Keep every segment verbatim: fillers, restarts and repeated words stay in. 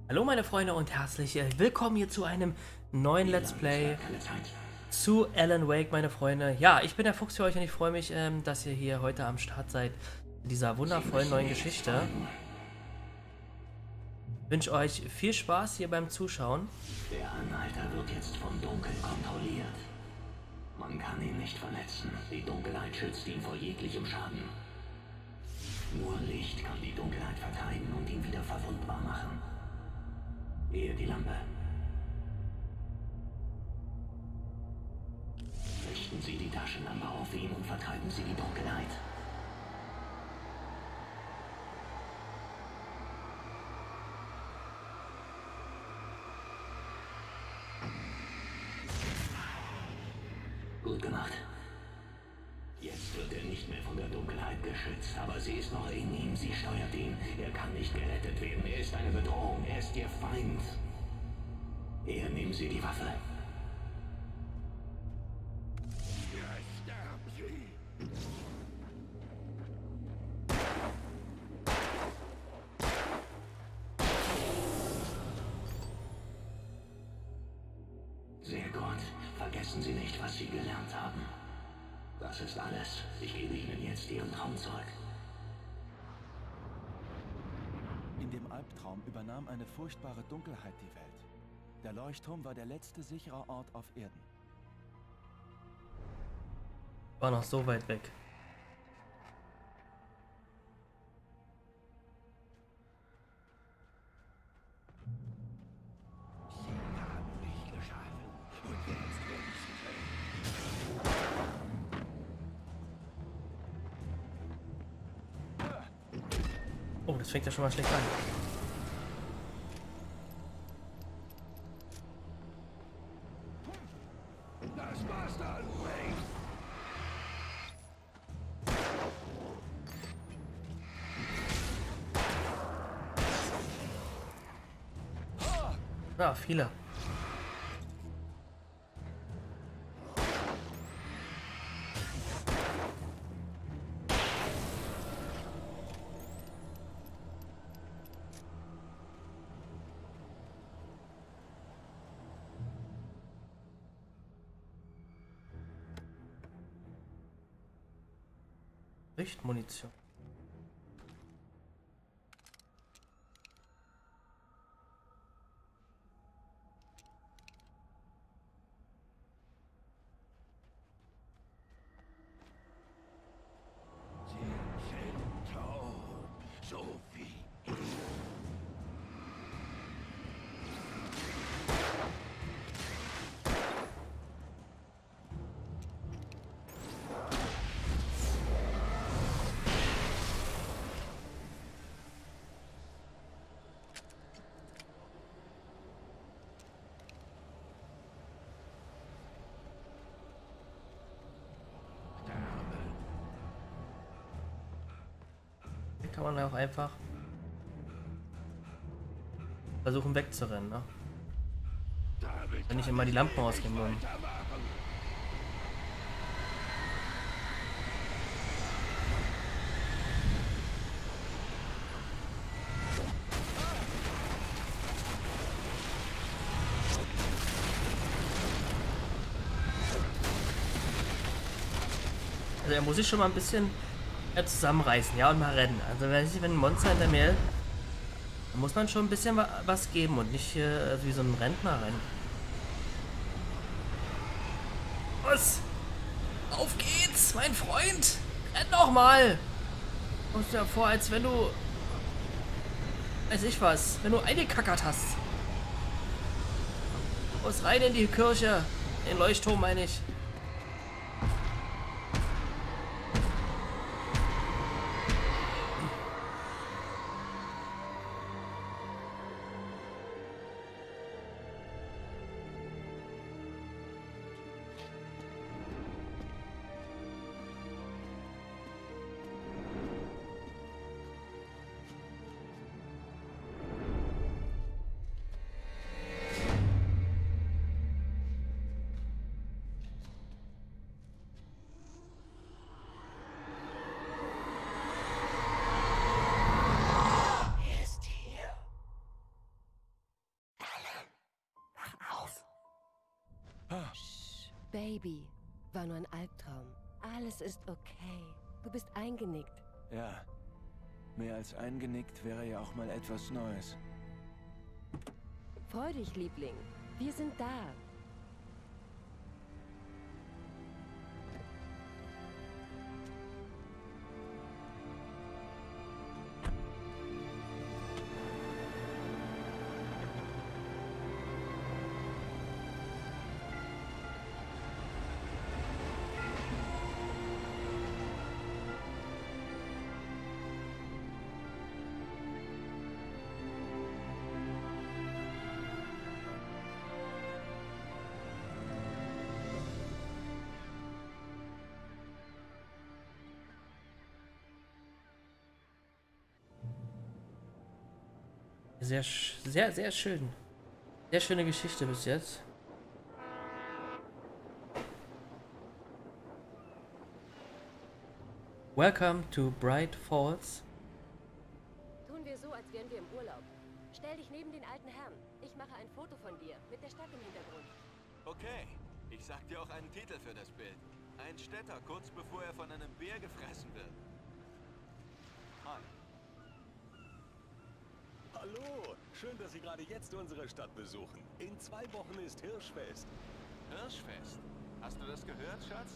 Hallo meine Freunde und herzlich äh, willkommen hier zu einem neuen Let's Play zu Alan Wake, meine Freunde. Ja, ich bin der Fuchs für euch und ich freue mich, ähm, dass ihr hier heute am Start seid in dieser wundervollen neuen Geschichte. Ich wünsche euch viel Spaß hier beim Zuschauen. Der Anhalter wird jetzt vom Dunkel kontrolliert. Man kann ihn nicht verletzen. Die Dunkelheit schützt ihn vor jeglichem Schaden. Nur Licht kann die Dunkelheit vertreiben und ihn wieder verwundbar machen. Ehe die Lampe. Richten Sie die Taschenlampe auf ihn und vertreiben Sie die Dunkelheit. Gut gemacht. Jetzt wird er nicht mehr von der Dunkelheit geschützt, aber sie ist noch in ihm, sie steuert ihn. Er kann nicht gerettet werden, er ist eine Bedrohung, er ist ihr Feind. Eher nehmen Sie die Waffe. Sehr gut. Vergessen Sie nicht, was Sie gelernt haben. Das ist alles. Ich gebe Ihnen jetzt Ihren Traum zurück. In dem Albtraum übernahm eine furchtbare Dunkelheit die Welt. Der Leuchtturm war der letzte sichere Ort auf Erden. War noch so weit weg. Oh, das fängt ja schon mal schlecht an. Das war's dann, Wayne. Ja, viele. Richtmunition. Sie sind tot, so wie ich. Hier kann man ja auch einfach versuchen wegzurennen, ne? Wenn nicht immer die Lampen ausgehen würden. Also er muss sich schon mal ein bisschen äh, zusammenreißen, ja, und mal rennen. Also wenn, ich, wenn ein Monster hinter mir ist, dann muss man schon ein bisschen wa was geben und nicht äh, wie so ein Rentner rennen. Was? Auf geht's, mein Freund! Renn doch mal! Kommst du ja vor, als wenn du... Weiß ich was, wenn du eingekackert hast. Muss rein in die Kirche. Den Leuchtturm meine ich. Baby, war nur ein Albtraum. Alles ist okay. Du bist eingenickt. Ja, mehr als eingenickt wäre ja auch mal etwas Neues. Freu dich, Liebling. Wir sind da. Sehr, sehr, sehr schön. Sehr schöne Geschichte bis jetzt. Welcome to Bright Falls. Tun wir so, als wären wir im Urlaub. Stell dich neben den alten Herrn. Ich mache ein Foto von dir mit der Stadt im Hintergrund. Okay, ich sag dir auch einen Titel für das Bild. Ein Städter, kurz bevor er von einem Bär gefressen wird. Hi. Hallo, schön, dass Sie gerade jetzt unsere Stadt besuchen. In zwei Wochen ist Hirschfest. Hirschfest. Hast du das gehört, Schatz?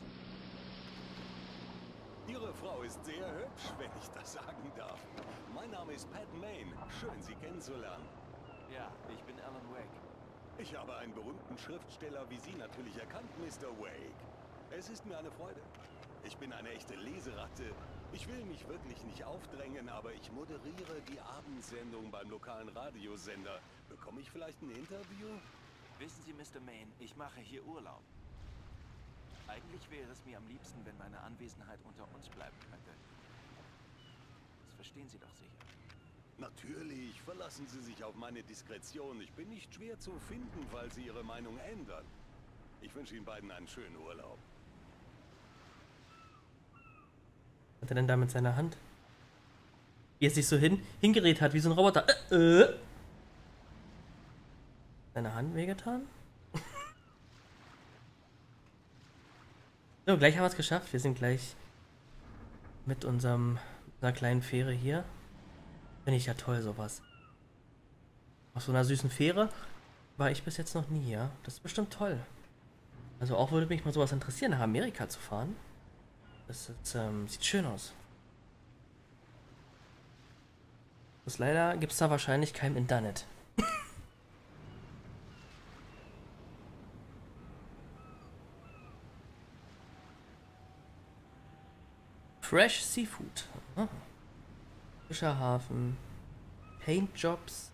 Ihre Frau ist sehr hübsch, wenn ich das sagen darf. Mein Name ist Pat Main. Schön, Sie kennenzulernen. Ja, ich bin Alan Wake. Ich habe einen berühmten Schriftsteller wie Sie natürlich erkannt, Mister Wake. Es ist mir eine Freude. Ich bin eine echte Leseratte. Ich will mich wirklich nicht aufdrängen, aber ich moderiere die Abendsendung beim lokalen Radiosender. Bekomme ich vielleicht ein Interview? Wissen Sie, Mister Main, ich mache hier Urlaub. Eigentlich wäre es mir am liebsten, wenn meine Anwesenheit unter uns bleiben könnte. Das verstehen Sie doch sicher. Natürlich, verlassen Sie sich auf meine Diskretion. Ich bin nicht schwer zu finden, falls Sie Ihre Meinung ändern. Ich wünsche Ihnen beiden einen schönen Urlaub. Was hat er denn da mit seiner Hand? Wie er sich so hin, hingerät hat, wie so ein Roboter. Äh, äh. Seine Hand wehgetan? So, gleich haben wir es geschafft. Wir sind gleich mit unserem, einer kleinen Fähre hier. Finde ich ja toll, sowas. Auf so einer süßen Fähre war ich bis jetzt noch nie, ja. Das ist bestimmt toll. Also auch würde mich mal sowas interessieren, nach Amerika zu fahren. Das ist, ähm, sieht schön aus. Das leider gibt es da wahrscheinlich kein Internet. Fresh Seafood. Ah. Fischerhafen. Paintjobs.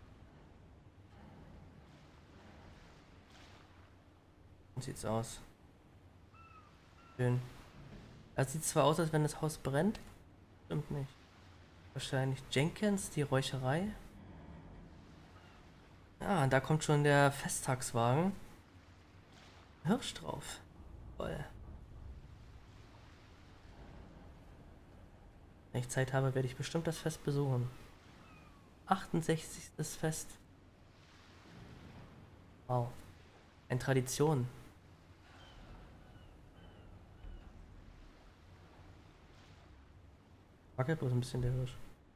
So sieht's aus. Schön. Das sieht zwar aus, als wenn das Haus brennt. Stimmt nicht. Wahrscheinlich Jenkins, die Räucherei. Ah, da kommt schon der Festtagswagen. Hirsch drauf. Toll. Wenn ich Zeit habe, werde ich bestimmt das Fest besuchen. achtundsechzigstes Fest. Wow. Eine Tradition. Wackelt bloß ein bisschen der Hirsch.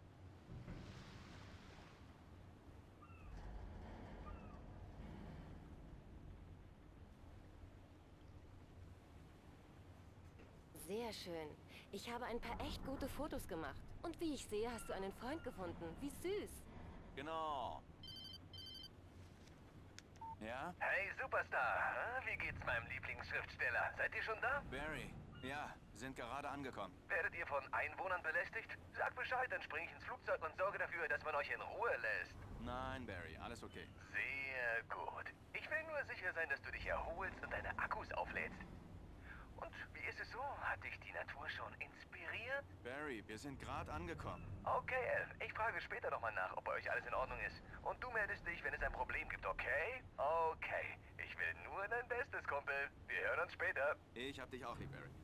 Sehr schön. Ich habe ein paar echt gute Fotos gemacht. Und wie ich sehe, hast du einen Freund gefunden. Wie süß. Genau. Ja? Hey Superstar, wie geht's meinem Lieblingsschriftsteller? Seid ihr schon da? Barry. Ja, sind gerade angekommen. Werdet ihr von Einwohnern belästigt? Sag Bescheid, dann springe ich ins Flugzeug und sorge dafür, dass man euch in Ruhe lässt. Nein, Barry, alles okay. Sehr gut. Ich will nur sicher sein, dass du dich erholst und deine Akkus auflädst. Und wie ist es so? Hat dich die Natur schon inspiriert? Barry, wir sind gerade angekommen. Okay, Elf. Ich frage später nochmal nach, ob bei euch alles in Ordnung ist. Und du meldest dich, wenn es ein Problem gibt, okay? Okay. Ich will nur dein Bestes, Kumpel. Wir hören uns später. Ich hab dich auch lieb, Barry.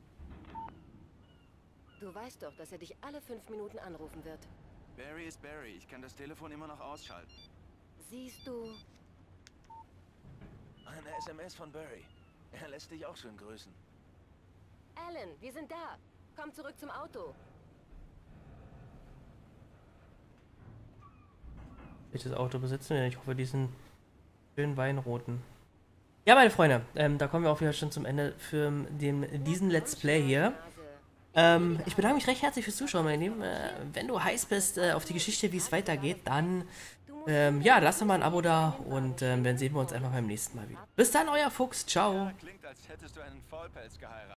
Du weißt doch, dass er dich alle fünf Minuten anrufen wird. Barry ist Barry. Ich kann das Telefon immer noch ausschalten. Siehst du? Eine S M S von Barry. Er lässt dich auch schön grüßen. Alan, wir sind da. Komm zurück zum Auto. Welches Auto besitzen wir? Ich hoffe, diesen schönen weinroten. Ja, meine Freunde, ähm, da kommen wir auch wieder schon zum Ende für den, diesen Let's Play hier. Ähm, ich bedanke mich recht herzlich fürs Zuschauen, meine Lieben. Äh, wenn du heiß bist äh, auf die Geschichte, wie es weitergeht, dann ähm, ja, lass doch mal ein Abo da und ähm, dann sehen wir uns einfach beim nächsten Mal wieder. Bis dann, euer Fuchs. Ciao. Klingt, als hättest du einen Faulpelz geheiratet.